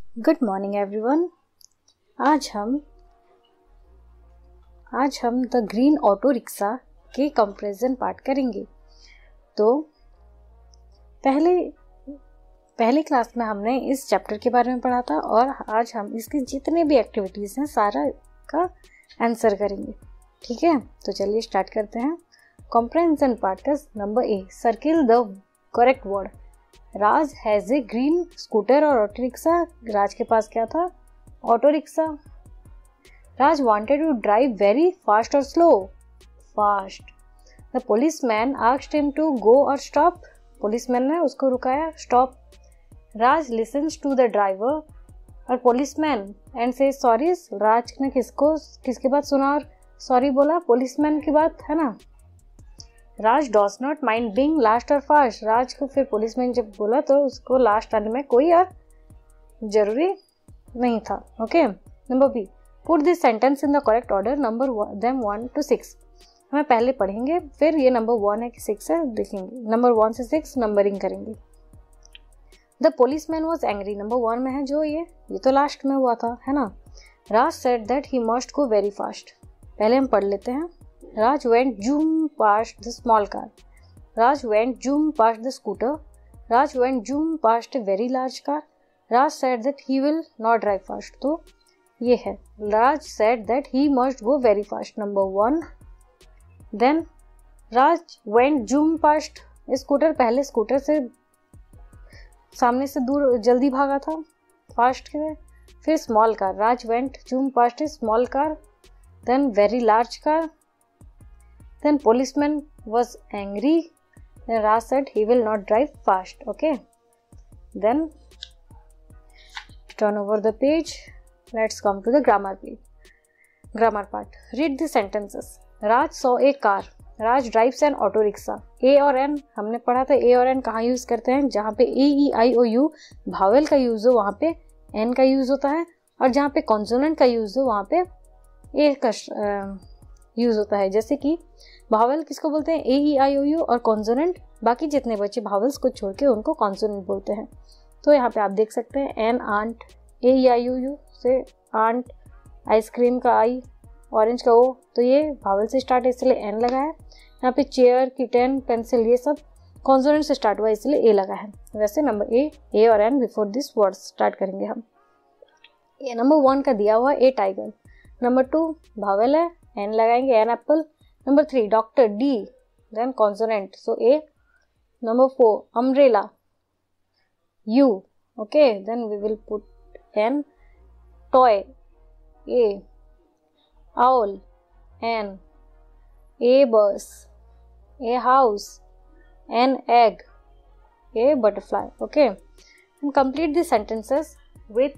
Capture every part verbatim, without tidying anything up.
Good morning everyone. आज हम आज हम द ग्रीन ऑटो रिक्शा के कंपैरिजन पार्ट करेंगे। तो पहले पहले क्लास में हमने इस चैप्टर के बारे में पढ़ा था और आज हम इसकी जितने भी एक्टिविटीज हैं सारा का आंसर करेंगे। ठीक है, तो चलिए स्टार्ट करते हैं। कंपैरिजन पार्ट का number A, circle the correct word. Raj has a green scooter or auto rickshaw. Raj के पास क्या था? Auto rickshaw. Raj wanted to drive very fast or slow. Fast. The policeman asked him to go or stop. Policeman ने उसको रुकाया, stop. Raj listens to the driver or policeman and say sorry. Raj ने किसको किसकी बात सुना और सॉरी बोला? पुलिसमैन की बात है ना। Raj does not mind being last or fast. Raj को फिर पुलिसमैन जब बोला तो उसको लास्ट आने में कोई और जरूरी नहीं था। Okay, number B, put this sentence in the correct order, number them one to six. हमें पहले पढ़ेंगे, फिर ये नंबर वन है कि सिक्स है देखेंगे। नंबर वन से सिक्स नंबरिंग करेंगे। The policeman was angry, number one में है जो ये ये तो लास्ट में हुआ था, है ना। Raj said that he must go very fast. पहले हम पढ़ लेते हैं। Raj went zoom past the small car. Raj went zoom past the scooter. Raj went zoom past a very large car. Raj said that he will not drive fast. तो ये है Raj said that he must go very fast. Number one. Then Raj went zoom past a scooter. पहले scooter से सामने से दूर जल्दी भागा था, फास्ट के। फिर small car, Raj went zoom past a small car. Then very large car. Then policeman was angry. Then Raj said he will not drive fast. Okay. Then turn over the page. Let's come to the grammar page. Grammar part. Read the sentences. Raj saw a car. Raj drives an auto rickshaw. A और N हमने पढ़ा था। A और N कहाँ use करते हैं? जहाँ पे A E I O U vowel का यूज हो वहाँ पे N का यूज होता है, और जहाँ पे कॉन्सोनेंट का यूज हो वहाँ पे A का यूज होता है। जैसे कि भावल किसको बोलते हैं? ए ई आई ओ यू, और कॉन्सोनेंट बाकी जितने बच्चे भावल्स को छोड़ के उनको कॉन्सोनेंट बोलते हैं। तो यहाँ पे आप देख सकते हैं an, ant, A E I O U से आंट, आइसक्रीम का आई, ऑरेंज का ओ, तो ये भावल से स्टार्ट है इसलिए एन लगा है। यहाँ पे चेयर, किटन, पेंसिल ये सब कॉन्सोनेंट से स्टार्ट हुआ इसलिए ए लगा है। वैसे number A a or an before this word start करेंगे हम। ये नंबर वन का दिया हुआ a tiger. Number two vowel है, एन लगाएंगे, an apple. Number three doctor, D, then consonant so a. Number four umbrella, U, okay, then we will put an. Toy, a. Owl, an. A bus, a house, an egg, a butterfly. Okay, complete the sentences with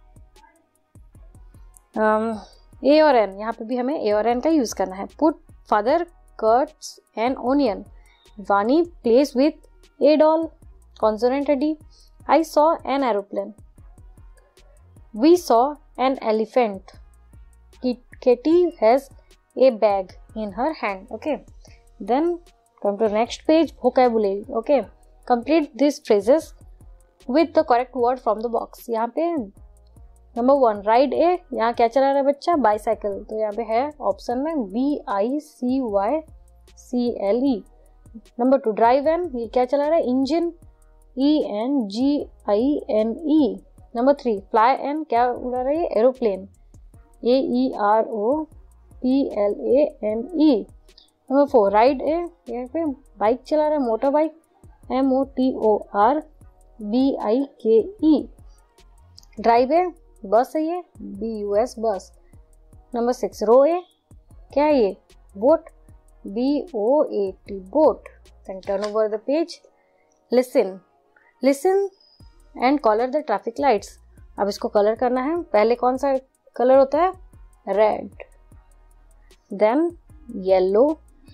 a or an. यहाँ पे भी हमें ए or N का use करना है। Put father cuts an onion. Vani plays with a doll, consonant है D. I saw an aeroplane. We saw an elephant. Katie has a bag in her hand. Okay, then come to next page, vocabulary. Okay, complete this phrases with the correct word from the box. यहाँ पे number one ride a, यहाँ क्या चला रहा है बच्चा? Bicycle, तो यहाँ पे है ऑप्शन में B I C Y C L E. Number two drive an, ये क्या चला रहा है? Engine, E N G I N E. Number three fly an, क्या उड़ा रहा है? Aeroplane, A E R O P L A N E. Number four ride a, यहाँ पे बाइक चला रहा है, motorbike, M O T O R B I K E. Drive a, bus है ये, B U S bus. Number six row a, क्या है ये? Boat, B O A T boat. Then turn over the page. Listen, listen and colour the traffic lights. अब इसको colour करना है। पहले कौन सा कलर होता है? Red, then yellow,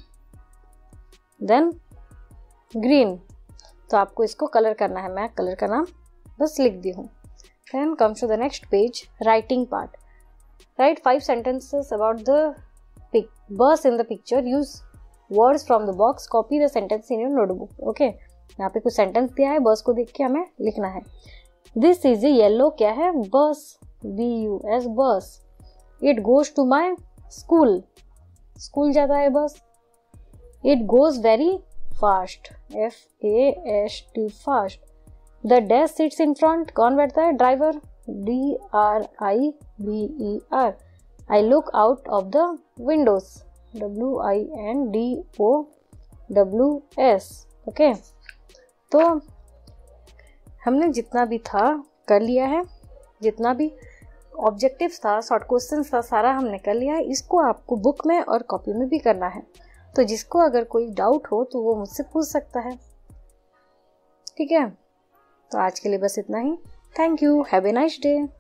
then green. तो आपको इसको कलर करना है। मैं कलर का नाम बस लिख दी हूँ। Then comes to the next page, writing part. Write five sentences about the pic bus in the picture. Use words from the box. Copy the sentence in your notebook. Okay. यहाँ पे कुछ sentence दिया है, बस को देख के हमें लिखना है। दिस इज ए येलो क्या है, bus, B U S bus. It goes to my school, school जाता है bus. It goes very fast, F A S T fast. The dash sits in front, कौन बैठता है, driver, D R I B E R. I look out of the windows, W I N D O W S. Okay, तो हमने जितना भी था कर लिया है, जितना भी ऑब्जेक्टिव्स था, शॉर्ट क्वेश्चन था, सारा हमने कर लिया है। इसको आपको बुक में और कॉपी में भी करना है। तो जिसको अगर कोई डाउट हो तो वो मुझसे पूछ सकता है, ठीक है। तो आज के लिए बस इतना ही। Thank you, have a nice day.